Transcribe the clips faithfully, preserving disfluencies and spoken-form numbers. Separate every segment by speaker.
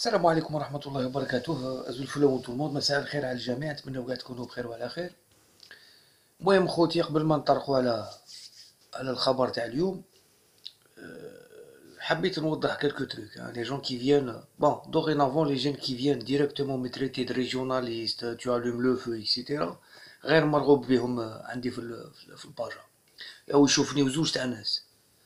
Speaker 1: السلام عليكم ورحمة الله وبركاته. أزول الفل وانتم الموض، مساء الخير على الجميع، نتمنى كاع تكونوا بخير وعلى خير. المهم خوتي، قبل ما نطرقوا على على الخبر تاع اليوم، حبيت نوضح كلكو تروك. لي جون كي فيان بون دوغينافون، لي جون كي فيان ديريكتومون مي تريتي دو ريجيوناليست، تو الوم لو فو اكسيتيرا، غير مرغوب بهم عندي في في الباجا، او يشوفني وزوج تاع ناس.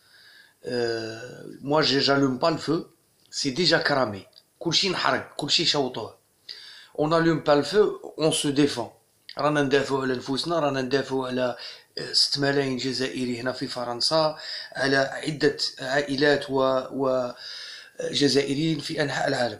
Speaker 1: موا جي جالوم با الفو، سي ديجا كرامي، كلشي نحرق، كلشي شوطوه. on n'allume pas le feu, on se défend. رانا ندافعوا على نفوسنا، رانا ندافعوا على ستة ملايين جزائري هنا في فرنسا، على عدة عائلات و وجزائريين في أنحاء العالم.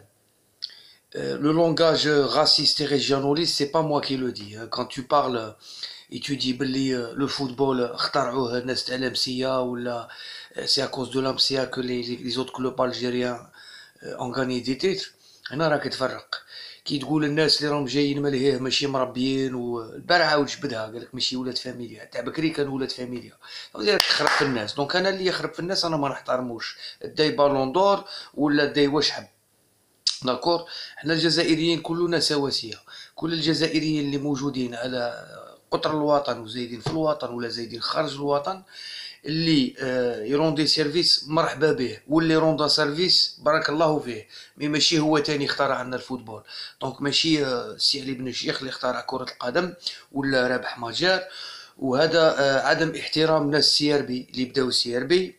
Speaker 1: Le langage raciste et régionaliste, c'est pas moi qui le dis. Quand tu parles et tu dis بلي le football اخترعوه الناس تاع l'Amsiya ولا c'est à cause de l'Amsiya que les, les autres clubs algériens ont gagné des titres، هنا راك تفرق. كي تقول الناس اللي راهم جايين ملهيه ماشي مربيين، والبارح عاود جبدها قالك ماشي ولاد فاميليا، تاع بكري كان ولاد فاميليا، دونك تخرب في الناس. دونك انا اللي يخرب في الناس انا ما نحترموش، داي بالون دور ولا داي واش حب. داكور، حنا الجزائريين كلنا سواسيه، كل الجزائريين اللي موجودين على قطر الوطن وزايدين في الوطن ولا زايدين خارج الوطن، اللي يروندي سيرفيس مرحبا به، واللي روندا سيرفيس بارك الله فيه. مي ماشي هو تاني اخترع عنا الفوتبول، دونك ماشي سي علي بن الشيخ اللي اخترع كرة القدم ولا رابح مجار. وهذا عدم احترام ناس سي ار بي اللي بداو سي ار بي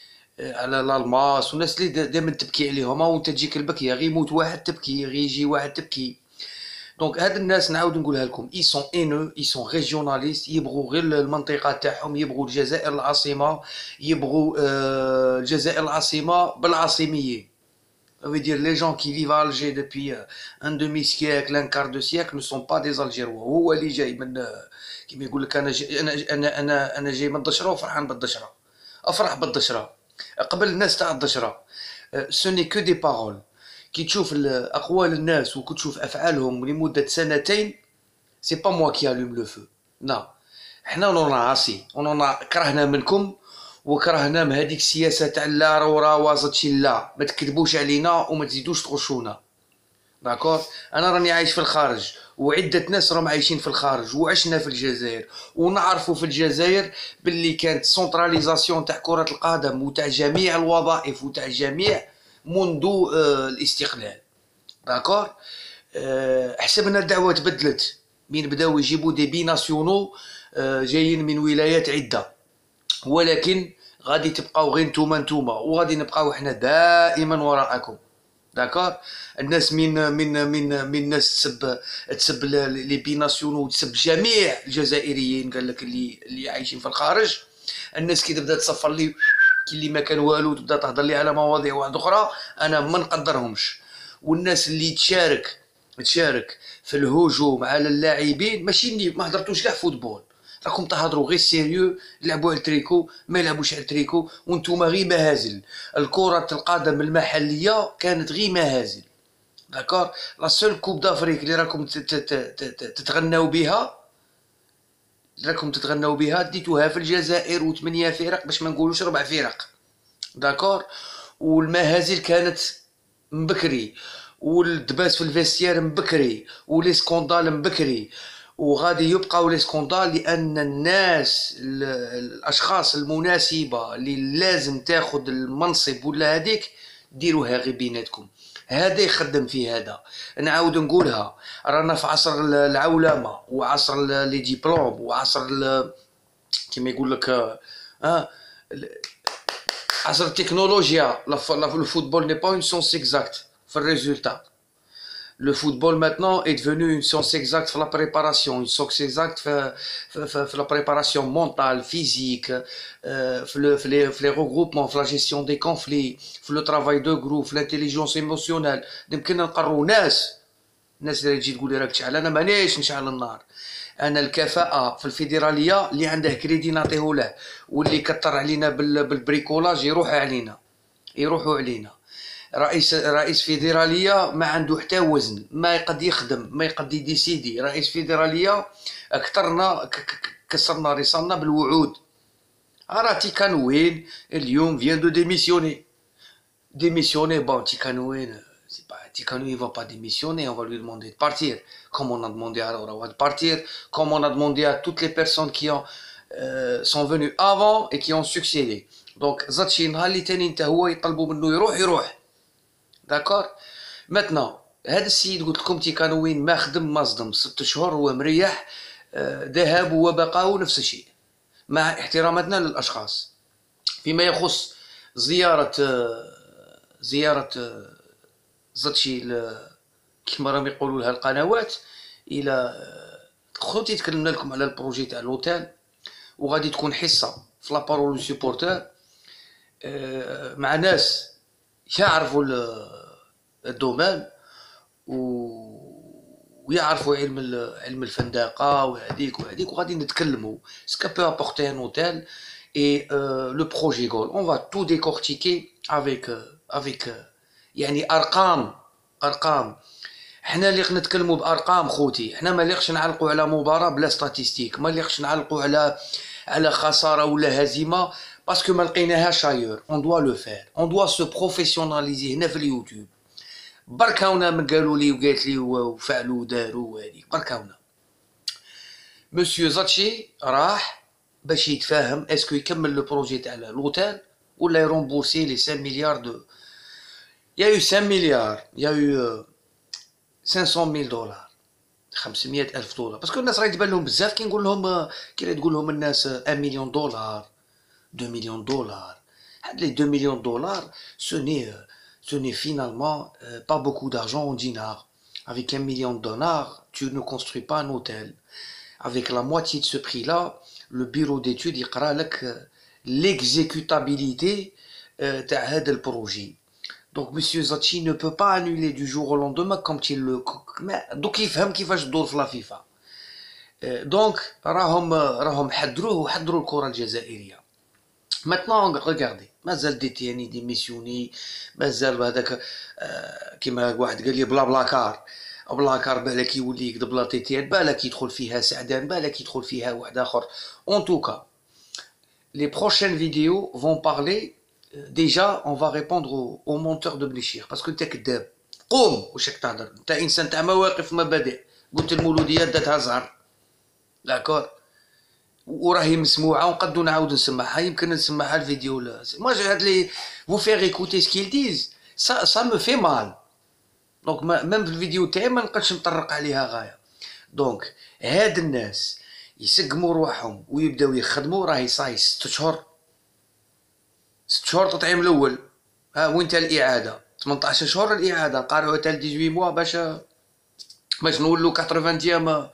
Speaker 1: على الالماس، والناس اللي دائما تبكي عليهم، وانت تجيك البكيه، غير يموت واحد تبكي، غير يجي واحد تبكي. دونك هاد الناس نعاود نقولها لكم، اي سون انو، اي سون ريجيوناليست، يبغوا غير المنطقه تاعهم، يبغوا الجزائر العاصمه، يبغوا آه الجزائر العاصمه بالعاصميين. Ça veut dire les gens qui vivent à Alger depuis un demi-siècle, un quart de siècle ne sont pas des Algérois. هو اللي جاي من كيما يقول لك انا جاي انا انا انا انا جاي من الدشره وفرحان بالدشره، افرح بالدشره قبل الناس تاع الدشره. سو ني كو دي بارول. كي تشوف اقوال الناس وكي تشوف افعالهم لمده سنتين، سي با موا كي الوم لو فو، لا، حنا نونا عاصي ونونا كرهنا منكم، وكرهنا من هذيك السياسه تاع لا رورا وازتشي، لا ما تكذبوش علينا وما تزيدوش تغشونا. داكور، انا راني عايش في الخارج، وعده ناس راهم عايشين في الخارج، وعشنا في الجزائر، ونعرفوا في الجزائر باللي كانت سونتراليزاسيون تاع كره القدم وتاع جميع الوظائف وتاع جميع منذ آه الاستقلال. داكور، آه حسبنا الدعوه تبدلت من بداو يجيبوا دي بي ناسيونو آه جايين من ولايات عده، ولكن غادي تبقاو غير نتوما نتوما، وغادي نبقاو احنا دائما وراءكم. داكور، الناس من من من من ناس تسب تسب لي بي ناسيونو وتسب جميع الجزائريين، قال لك اللي اللي عايشين في الخارج. الناس كي تبدا تصفر لي كي اللي ما كان والو، تبدا تهضر لي على مواضيع واحده اخرى، انا ما نقدرهمش. والناس اللي تشارك تشارك في الهجوم على اللاعبين، ماشي اللي ما هضرتوش كاع فوتبول، راكم تهضروا غير سيريو، يلعبوا على التريكو ما يلعبوش على التريكو، وانتوما غير مهازل. الكرة القدم المحلية كانت غير مهازل. داكور، لا سول كوب دافريك اللي راكم تتغناو بها، راكم تتغناو بها ديتوها في الجزائر، وثمانية فرق باش ما نقولوش ربع فرق. داكور، والمهازل كانت مبكري، والدباس في الفيستير مبكري، ولي سكوندال مبكري، وغادي يبقاو لي سكوندال، لان الناس الاشخاص المناسبه اللي لازم تاخذ المنصب ولا هذيك ديروها غير بيناتكم. هذا يخدم في هذا. نعاود نقولها، رانا في عصر العولمه وعصر لي ديبلوم وعصر كيما يقول لك اه عصر التكنولوجيا. الفوتبول ني با اون سونس اكزاكت في الريزولتا. Le football maintenant est devenu une science exacte pour la préparation, une science exacte pour la préparation mentale, physique, pour les regroupements, pour la gestion des conflits, pour le travail de groupe, l'intelligence émotionnelle. يمكن نقروا ناس الناس اللي تجي تقول لي راك تشعل، انا مانيش نشعل النار. انا الكفاءه في الفيدراليه اللي عنده كريدي نعطيه له، واللي كثر علينا بالبريكولاج يروحوا علينا يروحوا علينا. رئيس رئيس فيدراليه ما عنده حتى وزن، ما يقد يخدم، ما يقد يديسيدي. رئيس فيدراليه اكثرنا كسرنا رصاننا بالوعود. راه تيكانوين اليوم فيان دو ديميسيوني ديميسيوني بون تيكانوين C'est pas, Ticanou, il ne va pas démissionner, on va lui demander de partir. Comme on a demandé à Rawa de partir, comme on a demandé à toutes les personnes qui ont, euh, sont venues avant et qui ont succédé. Donc, Zatchi, d'accord. Maintenant, هذا السيد قلت لكم تيكانوين ما خدم ما صدم ست شهور هو مريح ذهب وبقاء نفس الشيء مع احتراماتنا للاشخاص. فيما يخص زيارة زيارة زاتشي كيما راهم يقولوا لها القنوات الى خوتي تكلمنا لكم على البروجي تاع لوتيل وغادي تكون حصة في لابارول سيبورتور مع ناس يعرفوا الدومين ويعرفوا علم علم الفندقه وهذيك وهذيك وغادي نتكلموا سكا بو ابورتي ان اوتيل اي لو بروجي غول اون فا تو ديكورتيكي افيك افيك يعني ارقام ارقام. حنا اللي نتكلموا بارقام خوتي، حنا ما ليقش نعلقوا على مباراه بلا ستاتيستيك، ما ليقش نعلقوا على على خساره ولا هزيمه باسكو ما لقيناهاش ايور. اون دوا لو فير، اون دوا سو بروفيسيوناليزي هنا في اليوتيوب. بركاونا من قالوا لي وقالت لي وفعلوا وداروا وهذيك بركاونا. مسيو زاتشي راح باش يتفاهم اسكو يكمل لو بروجي تاع لوتيل ولا يرومبورسي لي خمسة مليار دو. يا يو خمسة مليار، يا يو خمسمية ميل دولار، خمسمية ألف دولار، باسكو الناس راهي تبان لهم بزاف كي نقول لهم كي تقول لهم الناس واحد مليون دولار deux مليون دولار. هاد لي deux مليون دولار ce n'est ce n'est finalement euh, pas beaucoup d'argent en dinars. Avec un million de dollars, tu ne construis pas un hôtel. Avec la moitié de ce prix-là, le bureau d'études يقرا لك l'exécutabilité تاع هذا البروجي. Donc monsieur Zatchi ne peut pas annuler du jour au lendemain comme il le دوك يفهم كيفاش تدور في لا فيفا. Donc راهم راهم حضروه وحضروا الكرة الجزائرية. Maintenant regardez مازال ديتياني ديميسيوني، مازال هذاك كيما واحد قال لي بلا بلاكار بلاكار بالك يولي يكذب لا تيتيان، بالك يدخل فيها سعدان، بالك يدخل فيها واحد اخر. En tout cas, les prochaines vidéos vont parler. Déjà on va répondre au, au monteur de Bléchir parce que انت كذاب. قوم واش راك تهضر انت؟ انسان تاع مواقف مبادئ. قلت المولوديه داتها زهر داكور وراهي مسموعه ونقدو نعاود نسمعها، يمكن نسمعها الفيديو لا moi هاد لي vous faire écouter ce qu'ils disent ça ça me fait mal. دونك ميم في الفيديو تاعي ما نقدش نطرق عليها غايه. دونك هاد الناس يسقموا رواحهم ويبداو يخدموا، راهي صاي ست شهور ست شهور تطعيم الاول، ها وين الاعاده ثمنطاش شهور الاعاده، نقارعوها حتى ثمانية عشر موا باش باش نولوا ثمانين ايام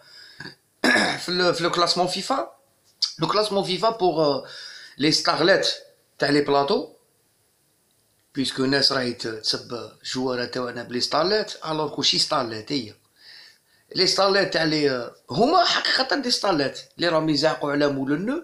Speaker 1: في في لو كلاسمون فيفا. Le classement FIFA pour euh, les starlets تاع لي بلاطو، بيسكو الناس راهي تسب جوارة تاعنا بلي ستارليت الوغ كلشي ستارليت. هي لي ستارليت تاع لي هما حقيقة دي ستارليت اللي راهم يزعقوا على مول النو.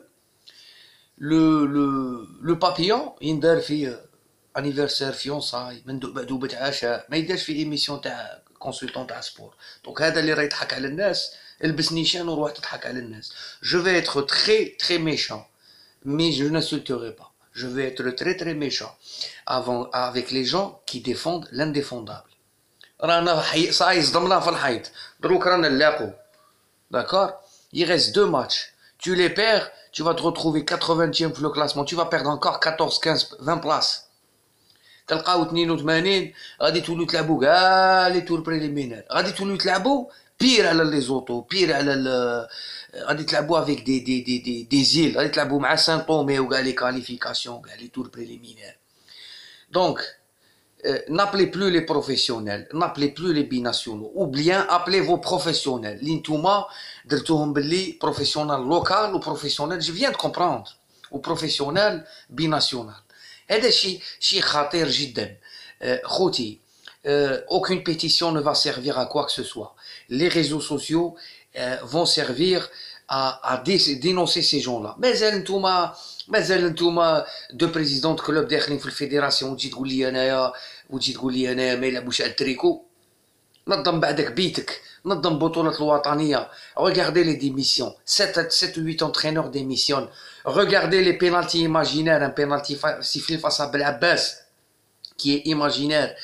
Speaker 1: لو لو لو بابيون يندار في انيفرسير فيونساي مندوبة عشاء، ما يدارش في ايميسيون تاع كونسلطون تاع سبور. دونك هذا اللي راه يضحك على الناس، البس نيشان وروح تضحك على الناس. Je vais être très très méchant, mais je n'insulterai pas. Je vais être très très méchant avant avec les gens qui défendent l'indéfendable. رانا صاي صدمنا في الحيط، دروك رانا نلاقو d'accord. Il reste deux matchs. Tu les perds, tu vas te retrouver quatre-vingtième في le classement. Tu vas perdre encore quatorze, quinze, vingt places. تلقاو اثنين وثمانين غادي تولوا تلعبوا كاع لي تور بريليمينير، غادي تولوا تلعبوا بير على لي زوطو، بير على ال غادي تلعبوا افيك دي دي دي دي دي زيل، غادي تلعبوا مع سان طومي وكاع لي كاليفيكاسيون كاع لي تور بريليمينير. دونك n'appelez plus les professionnels, n'appelez plus les binationaux, ou bien appelez vos professionnels. اللي نتوما درتوهم باللي بروفيسيونال لوكال و بروفيسيونال جو فيان دو كومبروندر و بروفيسيونال بيناسيونال. هذا شيء شيء خطير جدا خوتي. Euh, aucune pétition ne va servir à quoi que ce soit. Les réseaux sociaux euh, vont servir à, à dé dénoncer ces gens-là. مازال نتوما مازال نتوما دو بريزيدون كلوب داخلين في الفيدراسيون وتجي تقول لي انايا وتجي تقول لي انايا ما يلعبوش على التريكو. نظم بعدك بيتك، نظم بطولة الوطنية. Regardez les démissions. sept ou huit entraîneurs démissionnent. Regardez les pénaltys imaginaires. Un pénalty sifflé face à Belabbas qui est imaginaire.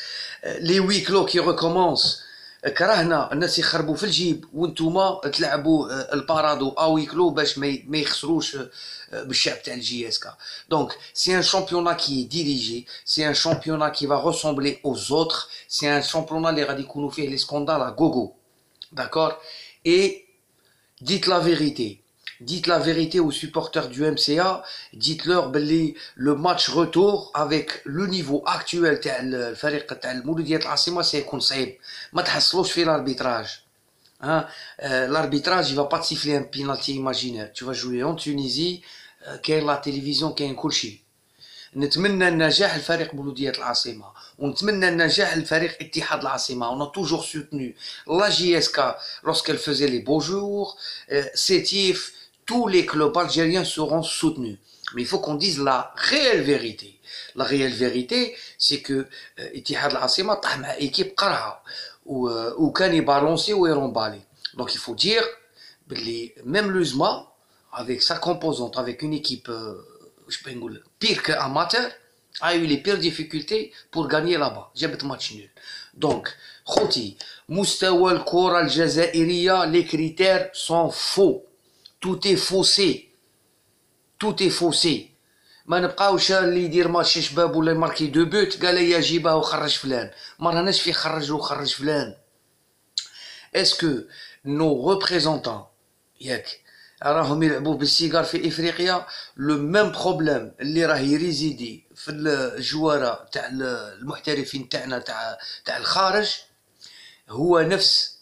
Speaker 1: لي وي كلو كي ريكومونس كرهنا الناس يخربوا في الجيب وانتوما تلعبوا البارادو اوي كلو باش ما يخسروش بالشعب تاع الجي اس كا. دونك سي ان شامبيونا كي ديريجي، سي ان شامبيونا كي va ressembler aux autres، سي ان شامبيونا اللي غادي يكونوا فيه لي سكوندال ا غوغو. داكور. اي dites la vérité. Dites la vérité aux supporters du M C A. Dites-leur que le match retour avec le niveau actuel de الفريق تاع المولودية العاصمة سيكون صعيب. ما تحصلوش في l'arbitrage. Hein? Euh, l'arbitrage, il va pas te siffler un penalty imaginaire. Tu vas jouer en Tunisie, كاين la télévision, كاين كل شيء. نتمنى النجاح لفريق مولودية العاصمة ونتمنى النجاح لفريق اتحاد العاصمة. On a toujours soutenu la J S K lorsqu'elle faisait les beaux jours, euh, Sétif, tous les clubs algériens seront soutenus. Mais il faut qu'on dise la réelle vérité. La réelle vérité, c'est que اتحاد العاصمة طاح مع équipe قرعة وكان يبالونسي ويرombalé. Donc il faut dire que même l'USMA, avec sa composante, avec une équipe je peux dire pire qu'amateur, a eu les pires difficultés pour gagner là-bas. جابت match nul. Donc, خوتي مستوى الكرة الجزائرية les critères sont faux. Tout est faussé. Tout est faussé. ما نبقاوش اللي يدير ماتش شباب ولا يماركي دو بوت قال لي جيبها وخرج فلان. ما راناش في خرج وخرج فلان. Est-ce que nos représentants ياك راهم يلعبوا بالسيجار في افريقيا؟ لو ميم بروبليم اللي راه يريزيدي في الجواره تاع المحترفين تاعنا تاع تاع الخارج هو نفس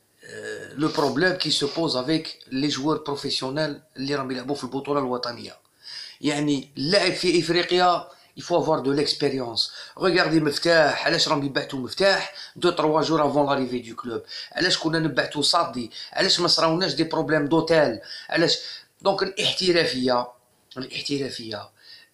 Speaker 1: لو بروبليم كي سو بوز افيك لي جوار بروفيسيونيل اللي راهم يلعبوا في البطوله الوطنيه. يعني اللاعب في افريقيا il faut avoir de l'expérience. Regardez مفتاح، علاش راهم يبعثوا مفتاح deux trois jours avant l'arrivée du club؟ علاش كنا نبعثوا صادي؟ علاش ما صراوناش دي بروبليم دوتيل؟ علاش؟ دونك الاحترافيه الاحترافيه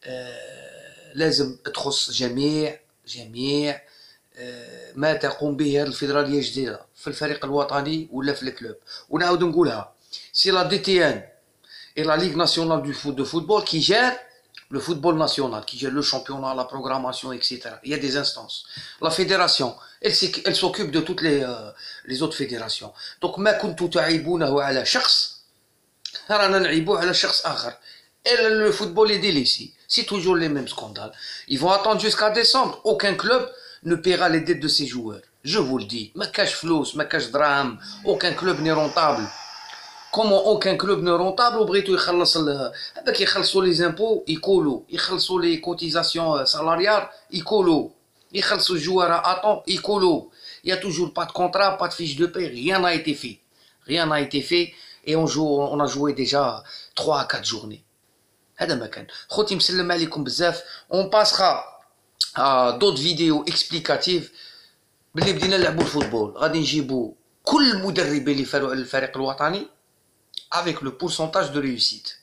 Speaker 1: آه لازم تخص جميع جميع آه ما تقوم به هذه الفيدراليه الجديده في الفريق الوطني ولا في الكلوب. ونعاود نقولها، سي لا دي تي ان et la Ligue nationale du foot de football qui gère le football national, qui gère le championnat, la programmation, et cetera. Il y a des instances. La fédération, elle, elle s'occupe de toutes les, euh, les autres fédérations. Donc, ما كنتوا تعيبونه على شخص رانا نعيبوه على شخص آخر. Et le football est délaissé. C'est toujours les mêmes scandales. Ils vont attendre jusqu'à décembre. Aucun club ne paiera les dettes de ses joueurs. Je vous le dis. ما كاش فلوس, ما كاش دراهم. Aucun club n'est rentable. Comment aucun club ne rentable وبغيتو يخلص هذاك يخلصوا لي زامبو يقولوا يخلصوا لي كوتيزاسيون سالاريال يقولوا يخلصوا الجوار اتون يقولوا il y a toujours pas de contrat, pas de fiche de paie, rien n'a été fait. Rien n'a été fait et on joue on a joué déjà trois à quatre journées. هذا ما كان. خوتي مسلم عليكم بزاف. On passera à d'autres vidéos explicatives. باللي بدينا نلعبوا الفوتبول غادي نجيبوا كل المدربين اللي فاروا على الفريق الوطني avec le pourcentage de réussite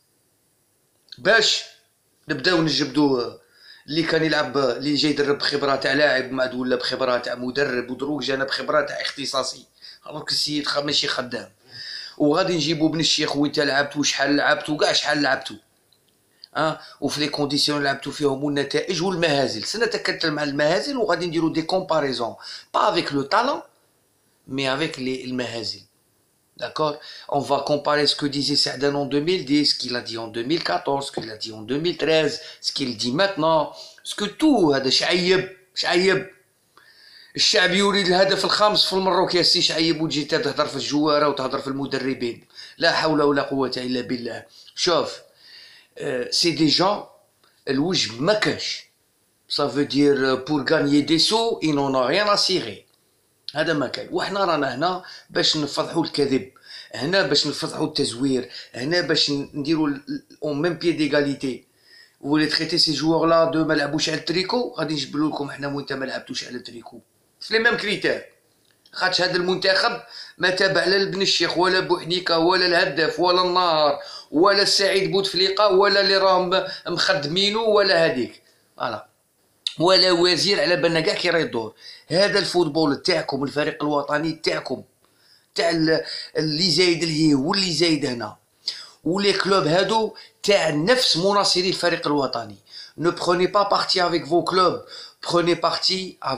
Speaker 1: باش نبداو نجبدو اللي كان يلعب اللي جاي يدرب بخبره تاع لاعب ما عاد ولا بخبره تاع مدرب ودروك جانا بخبره تاع اختصاصي الوغ السيد ماشي خدام. وغادي نجيبو بن الشيخ وانت لعبت وشحال لعبت وكاع شحال لعبتو ها وفي لي كونديسيون لعبتو فيهم والنتائج والمهازل. سنتكتل مع المهازل وغادي نديرو دي كومباريزون با افيك لو تالون مي افيك لي المهازل. D'accord? On va comparer ce que disait Saadane en deux mille dix, ce qu'il a dit en deux mille quatorze, ce qu'il a dit en deux mille treize, ce qu'il dit maintenant, ce que tout هذا شعيب شعيب الشعب يريد الهدف الخامس في المروك يا سي شعيب وتجي تهضر في الجواره وتهضر في المدربين. لا حول ولا قوه الا بالله. شوف سي دي جون الوجه ما كاش. Ça veut dire pour gagner des sous ils n'en ont rien à cirer. هذا ما كاين. وحنا رانا هنا باش نفضحوا الكذب، هنا باش نفضحوا التزوير، هنا باش نديروا اون ميم بيي ديغاليتي. ولي تريتي سي جوار لا دو ما لعبوش على التريكو غادي نجبلوا لكم حنا وانت ما لعبتوش على التريكو في لي ميم كريتير. خاطش هذا المنتخب ما تابع لا لبن الشيخ ولا بوحديكه ولا الهداف ولا النهار ولا السعيد بوتفليقه ولا اللي راهم مخدمينو ولا هذيك فوالا ولا وزير على بالنا كاع كي راه يدور. هذا الفوتبول تاعكم الفريق الوطني تاعكم تاع اللي زايد لهيه واللي زايد هنا ولي كلوب هادو تاع نفس مناصري الفريق الوطني. Ne prenez pas parti avec vos clubs, prenez parti avec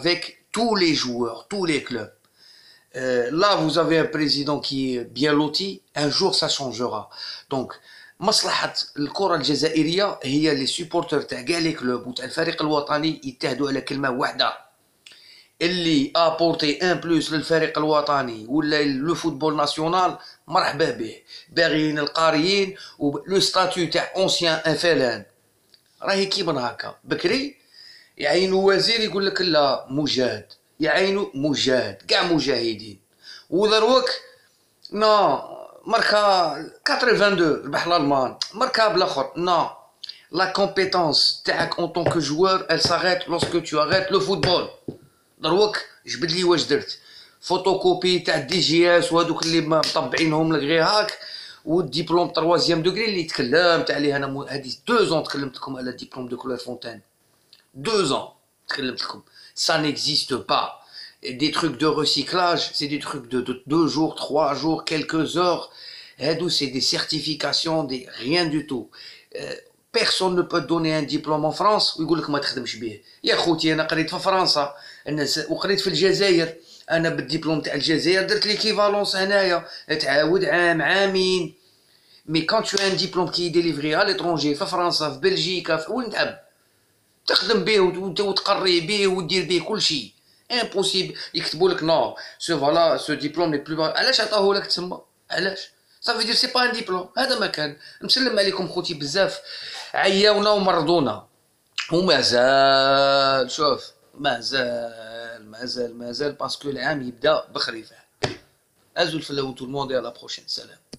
Speaker 1: tous les joueurs, tous les clubs. Euh, là, vous avez un président qui est bien loti, un jour ça changera. Donc, مصلحة الكرة الجزائرية هي لي سوبورتر تاع كاع لي كلوب وتاع الفريق الوطني يتحدوا على كلمة واحدة. اللي ابورتي ان بلوس للفريق الوطني ولا لو فوتبول ناسيونال مرحبا به. باغيين القاريين ولو ستاتيو تاع اونسيان انفلان راهي كيما هكا. بكري يعينوا وزير يقول لك لا مجاهد، يعينوا مجاهد كاع مجاهدين، ودروك نو ماركا ثمانين اثنين ربح الالمان ماركا بالاخر نو. لا كومبيتونس تاعك اون طون كو جوار elle s'arrête lorsque tu arrêtes le football. دروك جبد لي واش درت فوتوكوبي تاع دي جي اس وهذوك اللي مطبعينهم لك غير هاك، والدبلوم تروازيام دوغري اللي تكلمت عليه انا هذه دو زون تكلمت لكم على ديبلوم دو كولير فونتين. Deux ans, ça n'existe pas. Et des trucs de recyclage, c'est des trucs de, de deux jours, trois jours, quelques heures. C'est des certifications, des rien du tout. Euh, personne ne peut donner un diplôme en France ويقول لك ما تخدمش به. يا خوتي انا قريت في فرنسا الناس وقريت في الجزائر، انا بالدبلوم تاع الجزائر درت ليكيفالونس هنايا تعاود عام عامين. مي كون تو ان ديبلوم كي ديليفري على ليترونجي في فرنسا في بلجيكا في وين تحب تخدم به وتقري به ودير به كل شيء. امبوسيبل يكتبوا لك نو سو فوالا سو ديبلوم لي بلو. علاش عطاوه لك تما؟ علاش؟ صافي دير سي با ان ديبلوم. هذا ما كان. مسلم عليكم خوتي بزاف، عياونا ومرضونا ومازال. شوف مازال مازال مازال باسكو العام يبدا بخريفه. ازول في تو الموند. على بروشين. سلام.